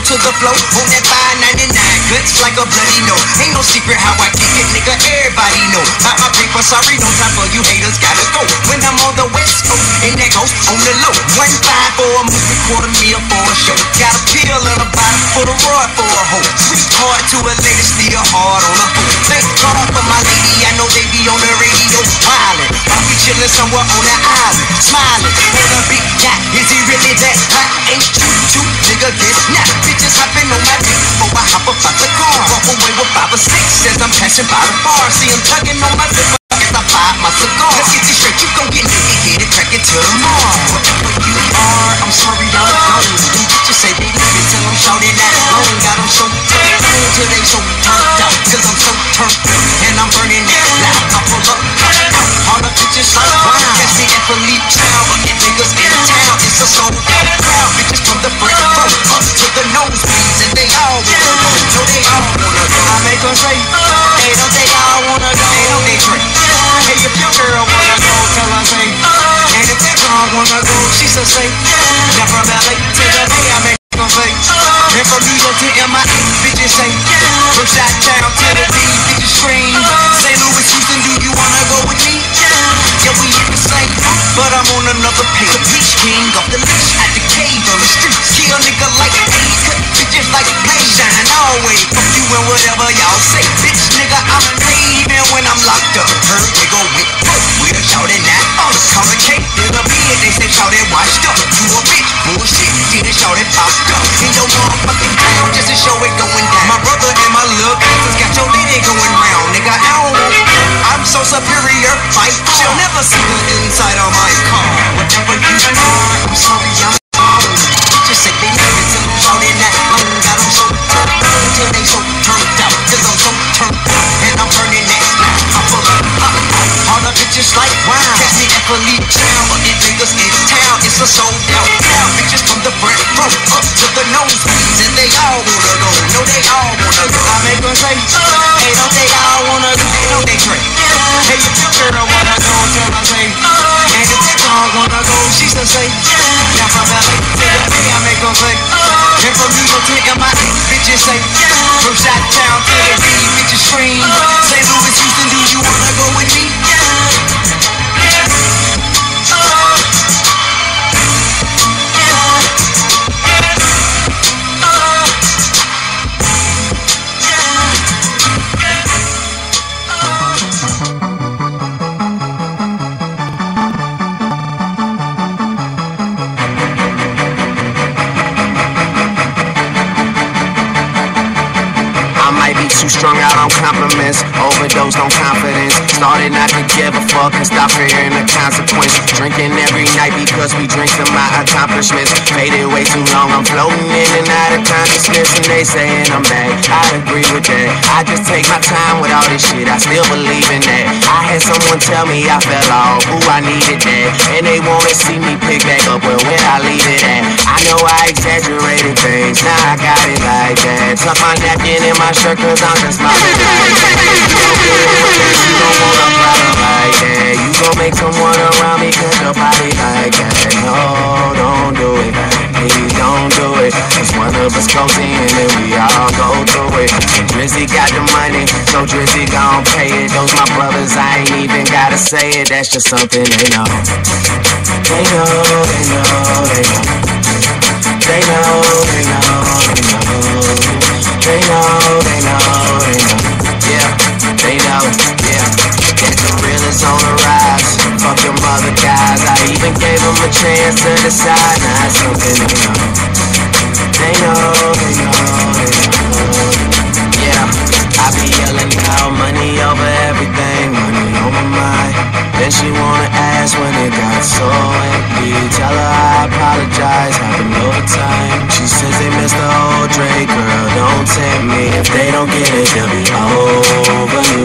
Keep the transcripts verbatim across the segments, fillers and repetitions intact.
to the flow on that five ninety-nine, guts like a bloody nose. Ain't no secret how I kick it, nigga, everybody know. About my paper, sorry, no time for you haters, gotta go. When I'm on the west coast, and that goes on the low. One five for a movie, quarter meal for a show. Got a pill and a bottle for the rod for a hoe. Sweet heart to a lady, still hard on a hoe. Thank God for my lady, I know they be on the radio wildin'. I'll be chillin' somewhere on the island, smiling. For the big guy, is he really that hot? Ain't you too, nigga, guess not. Bitches hopping on my dick before I hop up out the car. Walk away with five or six as I'm passing by the bar. See him tugging on my zipper as I fire my cigar. Let's get this straight, you gon' get nigga hit it, crack it till tomorrow. Whatever you are, I'm sorry I'm gone. Them bitches say they love it till I'm shouting that long. Got them so turned on till they so turned out. Cause I'm so turned up and I'm burning that loud. I pull up, out, all the bitches like wow. Catch me at Philippe Town, but get niggas in town. It's a sold out crowd. Bitches from the front row up to the nosebleeds and they all wanna go. No, they all wanna go. I make them say, hey, don't they all wanna go? Hey, don't they drink? Hey, if your girl wanna go, tell her say. And if that girl wanna go, she said say. Now from L A to the Bay, I make them say. And from New York to M I A, bitches say. From Chi-Town to the D, bitches scream. Saint Louis, Houston, do you wanna go with me? Yeah, we in the same, but I'm on another page. The Peach King off the leash at the cave on the streets. Kill nigga like AIDS, cut bitches like paint. Shine always, fuck you and whatever y'all say. Bitch nigga, I'm paid even when I'm locked up. Heard they go with fuck, we're shouting that. Oh, come and cake in the bed, they say shout it washed up. You a bitch, bullshit, did it shout it popped up. In your motherfucking town, just to show it going down. My brother and my little cousins got your lady going round. Nigga, I don't want it. I'm so superior, fight. She'll never see the inside of my car. Whatever you are, I'm sorry, I'm wrong. Just say they love it till I'm shouting that long. Got them so turned on till they so turned out. Cause I'm so turned out and I'm burning that loud. I pull up, up, up, all the bitches like wow. Catch me at Philippe Town, but it niggas in town. It's a sold out crowd. Bitches from the front row up to the nosebleeds and they all wanna go. No, they all wanna go. I make them say, hey, don't they all wanna go? Hey, don't they drink? Hey, if your girl wanna go, tell her say. And if that girl wanna go, she said say. Now from L A to the Bay, I make them say. And from New York to M I A, bitches say. From Chi-Town to the D, bitches scream. Saint Louis, Houston, do you wanna go with me? Too strung out on compliments, overdosed on confidence. Started not to give a fuck and stop fearing the consequence. Drinking every night because we drink to my accomplishments. Faded way too long, I'm floating in and out of consciousness. And they saying I'm bad, I agree with that. I just take my time with all this shit, I still believe in that. I had someone tell me I fell off, ooh, I needed that. And they wanna see me pick back up, well, where I leave it at? I know I exaggerated things, now I got it like that. Tuck my napkin in my shirt cause I'm just my like that. You don't want a problem like that. You gon' make someone around me cause your body like that. No, don't do it, please don't do it. Cause one of us goes in and we all go through it. And Drizzy got the money, so Drizzy gon' pay it. Those my brothers, I ain't even gotta say it. That's just something they know. They know, they know, they know. They know, they know, they know. They know, they know, they know. Yeah, they know, yeah. That the real is on the rise. Fuck them other guys. I even gave them a chance to decide. Now it's something they know. They know, they know, they know. Yeah, I be yelling out money over everything. Money on my mind. Then she wanna ask when it got so empty. Tell her I apologize, happened over time. She says they miss the old Drake, girl, don't tempt me. If they don't get it, they'll be over you.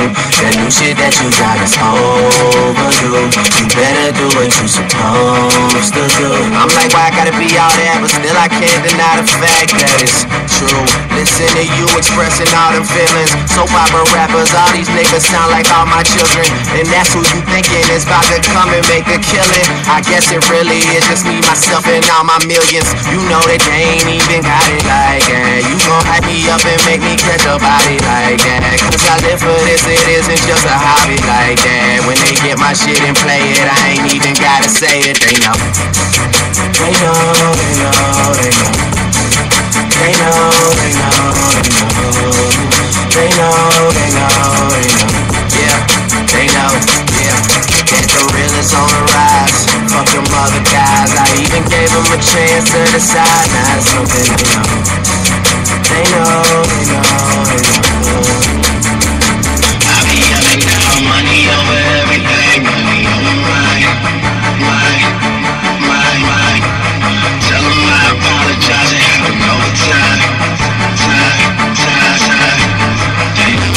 That new shit that you got is overdue. You better do what you supposed to do. I'm like, why I gotta be all that, but still I can't deny the fact that it's true. Listen to you expressing all them feelings. Soap opera rappers, all these niggas sound like all my children. And that's who you thinking is about to come and make a killing. I guess it really is just me, myself, and all my millions. You know that they ain't even got it like that. You gon' hype me up and make me catch a body like that. Cause I live for this, it isn't just a hobby like that. When they get my shit and play it, I ain't even gotta say it. They know. They know, they know, they know. They know, they know, they know. They know, they know, they know. Yeah, they know, yeah. That the real is on the rise. Fuck them other guys. I even gave them a chance to decide. Now it's something they know. They know, they know, they know. I be yelling now, money over everything. Money on my mind, mind, mind, mind. Tell them I apologize and have them overtime. Time, time, time. They know.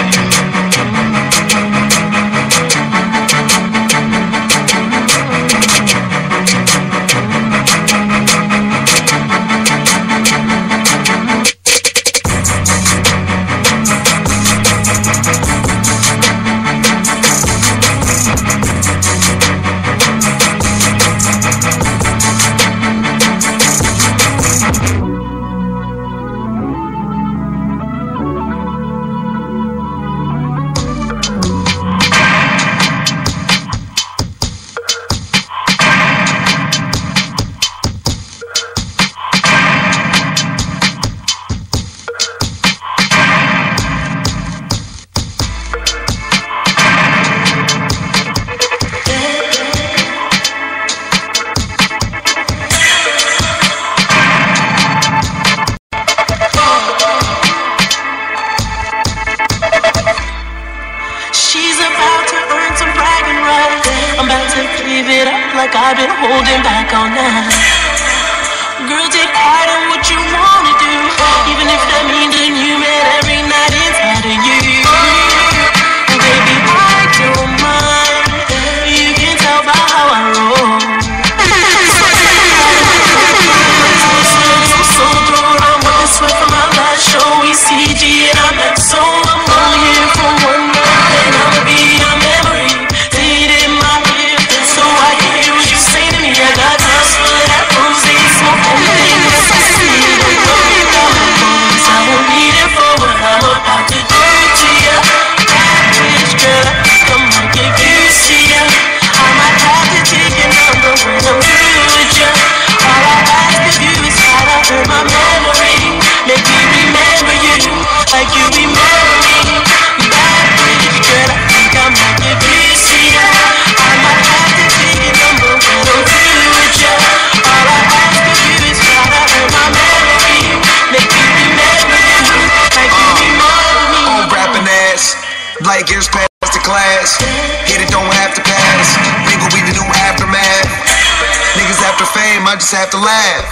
I just have to laugh.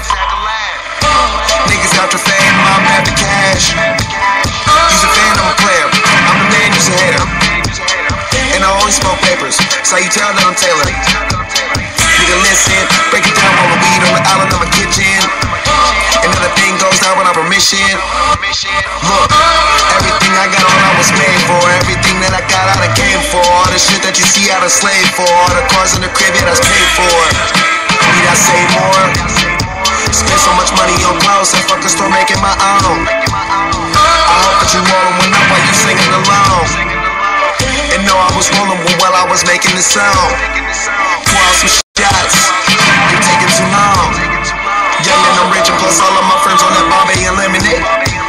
Niggas after fame, I'm after cash. You's a fan, I'm a player. I'm the man, you's a hater. And I only smoke papers, so you tell that I'm Taylor. Nigga listen, break it down, roll the weed on the island of my kitchen. And everything goes down without permission. Look, everything I got on I was made for. Everything that I got I done came for. All the shit that you see I done slaved for. All the cars in the crib, yeah, that's paid for. Need I say more? Spend so much money on clothes, I fuck a store making my own. I hope that you rollin' one up while you singing along. And know I was rolling one while I was making the song. Pour out some shots, you're taking too long. Young and I'm rich and plus all of my friends on that Bombay and lemonade.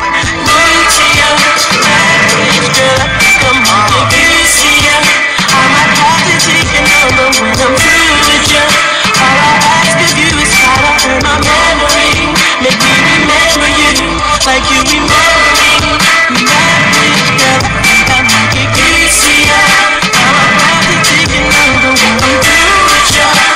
Come on, you see ya. I might have to take your number when I'm through with ya. All I ask of you is try to earn my memory. Make me remember you like you remember me. Marriage, girl, I might get you, see ya. I might have to take your number when I'm through with ya.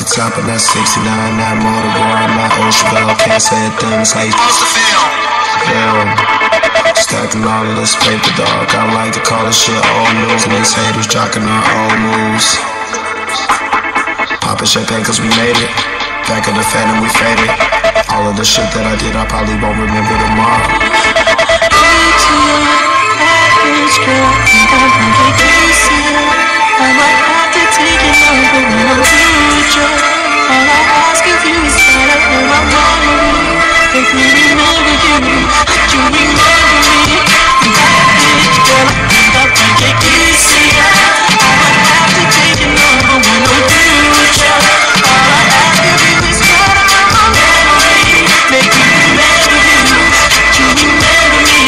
top of that sixty-nine, that motor boy, my ocean girl, can't say a thing, it's how you supposed to feel. Feel. Stacking all of this paper, dog. I like to call this shit old news, and these haters jocking our old moves. Poppin' champagne cause we made it. Back of the fan and we faded. All of the shit that I did, I probably won't remember tomorrow. Average girl, I might get decent. I might have to take it over when I'm future. All I ask of you is that I know my memory. Make me remember you, like you remember me. Average girl, I might get decent. I might have to take it over when I'm future. All I ask of you is that I know my memory. Make me remember you, like you remember me.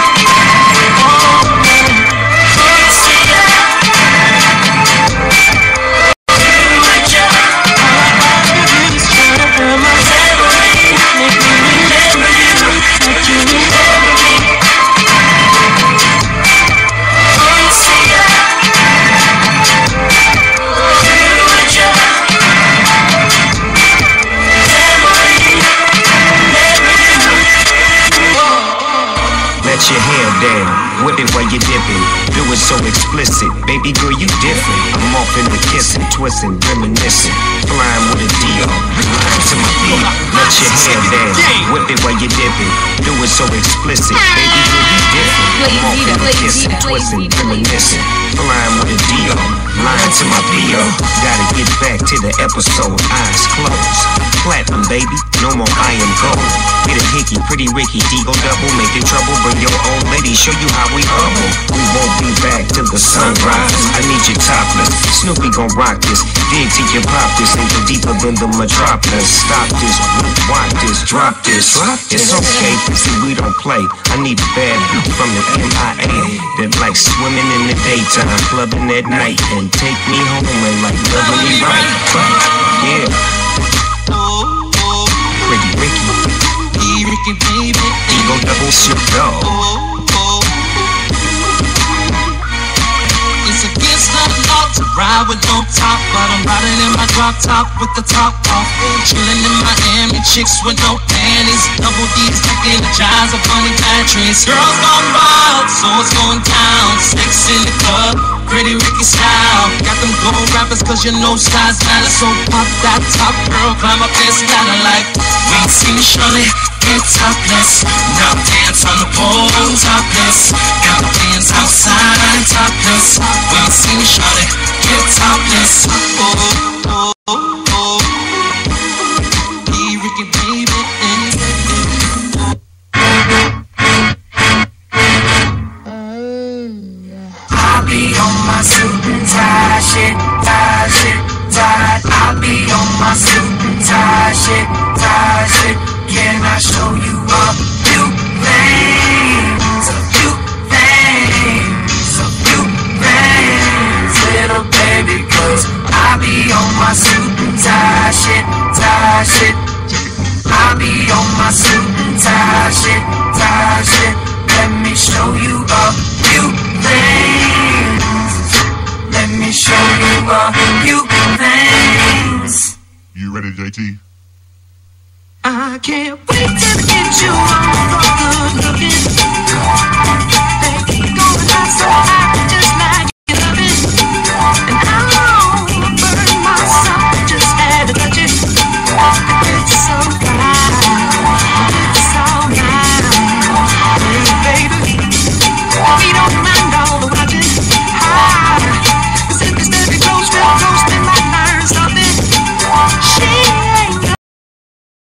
Your hair down, whip it while you're dipping. Do it so explicit, baby girl, you different. I'm off in the kissing, twisting, reminiscing, flying with a deal, lying to my beat. Let your hair down, whip it while you're dipping. Do it so explicit, baby girl, you different. I'm off in the kissing, twisting, reminiscing, flying with a deal, lying to my P O. Gotta get back to the episode, eyes closed. Platinum, baby, no more I am gold. Get a hickey, pretty Ricky, Digo double, making trouble, bring your old lady, show you how we hubble. We won't be back till the sunrise. I need you topless. Snoopy gon' rock this. Dig till you pop this. Ain't go deeper than the metropolis. Stop this, watch this, drop this. It's okay, see we don't play. I need a bad bitch from the M I A that likes swimming in the daytime, clubbing at night, and take me home and like loving me right. Yeah. Pretty Ricky. Ricky, baby. Ego double shit dog. It's against the law to ride with no top, but I'm riding in my drop top with the top off. Chilling in Miami, chicks with no panties. Double D's like energize a funny mattress. Girls gone wild, so it's going down. Sex in the club, pretty Ricky style. Got them gold rappers cause you know size matter. So pop that top, girl, climb up this ladder like we ain't seen it, Shirley. Get topless, now dance on the pole, topless. Got my hands outside, topless. We ain't seen it, shawty. Get topless. Oh, oh, oh, oh. Hey, Ricky, baby. I'll be on my suit and tie shit, tie shit, tie. I'll be on my suit and tie shit, tie shit. Can I show you a few things, a few things, a few things, little baby, cause I be on my suit and tie shit, tie shit. I be on my suit and tie shit, tie shit. Let me show you a few things. Let me show you a few things. You ready, J T? I can't wait to get you on for good looking. Baby, going out so high.